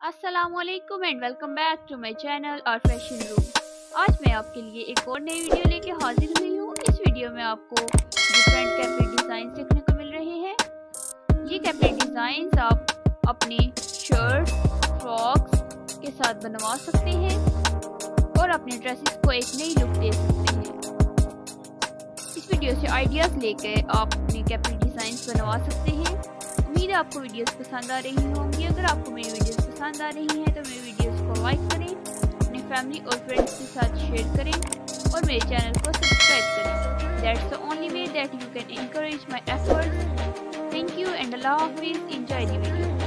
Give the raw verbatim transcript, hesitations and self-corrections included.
अस्सलामुअलैकुम and welcome back to my channel और fashion room. आज मैं आपके लिए एक और नई वीडियो लेके हाजिर हुई हूँ। इस वीडियो में आपको डिफरेंट कैप्री डिज़ाइन देखने को मिल रहे हैं। ये कैप्री डिज़ाइन आप अपने शर्ट फ्रॉक्स के साथ बनवा सकते हैं और अपने ड्रेसेस को एक नई लुक दे सकते हैं। इस वीडियो से आइडियाज़ लेकर आप अपने कैप्री डिज़ाइन बनवा सकते हैं। उम्मीद है आपको वीडियोस पसंद आ रही होंगी। अगर आपको मेरी वीडियोस पसंद आ रही हैं तो मेरी वीडियोस को लाइक करें, अपनी फैमिली और फ्रेंड्स के साथ शेयर करें और मेरे चैनल को सब्सक्राइब करें। That's the only way that you can encourage my efforts. Thank you and अल्लाह हाफिज़। Enjoy the video.